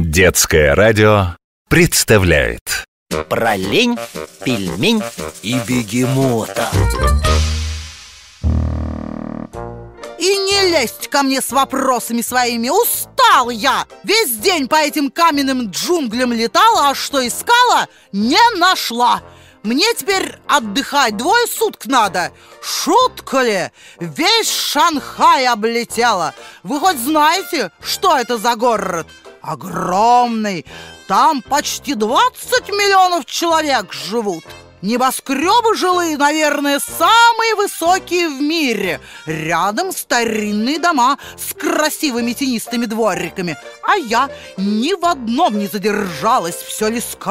Детское радио представляет про лень, пельмень и бегемота. И не лезть ко мне с вопросами своими. Устал я. Весь день по этим каменным джунглям летала, а что искала, не нашла. Мне теперь отдыхать 2 суток надо. Шутка ли? Весь Шанхай облетела. Вы хоть знаете, что это за город? Огромный. Там почти 20 миллионов человек живут. Небоскребы жилые, наверное, самые высокие в мире. Рядом старинные дома с красивыми тенистыми двориками. А я ни в одном не задержалась. Все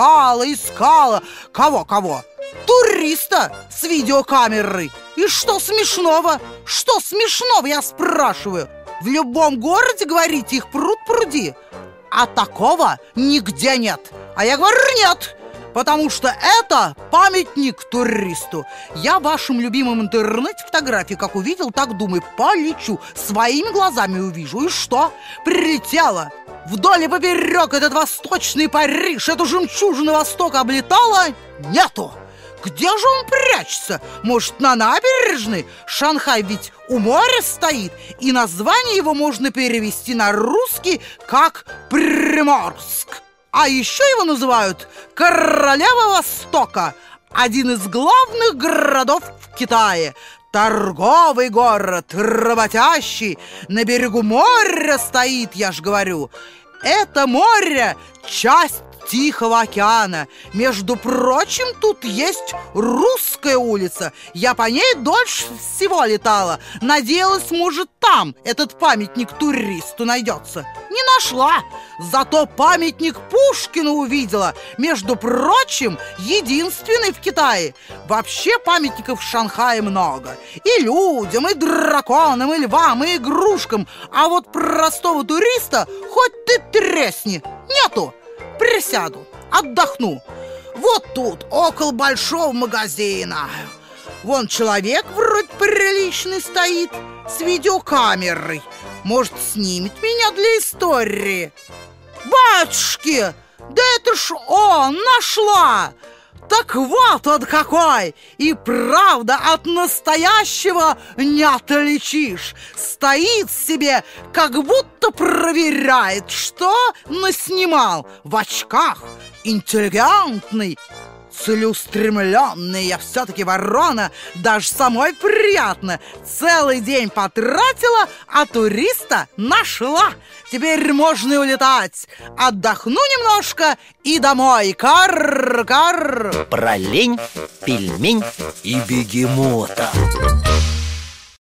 искала. Кого? Туриста с видеокамерой. И что смешного? Что смешного, я спрашиваю? В любом городе, говорите, их пруд-пруди. А такого нигде нет. А я говорю, нет. Потому что это памятник туристу. Я в вашем любимом интернете фотографии как увидел, так думаю, полечу. Своими глазами увижу. И что? Прилетела. Вдоль и поперек этот восточный Париж, эту жемчужину Востока облетала. Нету. Где же он прячется? Может, на набережной? Шанхай ведь у моря стоит. И название его можно перевести на русский как Приморск. А еще его называют Королева Востока. Один из главных городов в Китае. Торговый город, работящий. На берегу моря стоит, я ж говорю. Это море – часть Тихого океана. Между прочим, тут есть Русская улица. Я по ней дольше всего летала. Надеялась, может, там этот памятник туристу найдется. Не нашла. Зато памятник Пушкину увидела. Между прочим, единственный в Китае. Вообще памятников в Шанхае много. И людям, и драконам, и львам, и игрушкам. А вот простого туриста хоть ты тресни. Нету. Присяду, отдохну. Вот тут, около большого магазина. Вон человек вроде приличный стоит, с видеокамерой. Может, снимет меня для истории. Батюшки, да это ж он, нашла! Так вот он какой! И правда, от настоящего не отличишь. Стоит себе, как будто проверяет, что наснимал. В очках, интеллигентный, целеустремленный. Я все-таки ворона, даже самой приятно. Целый день потратила, а туриста нашла. Теперь можно и улетать. Отдохну немножко и домой. Кар-кар. Про лень, пельмень и бегемота.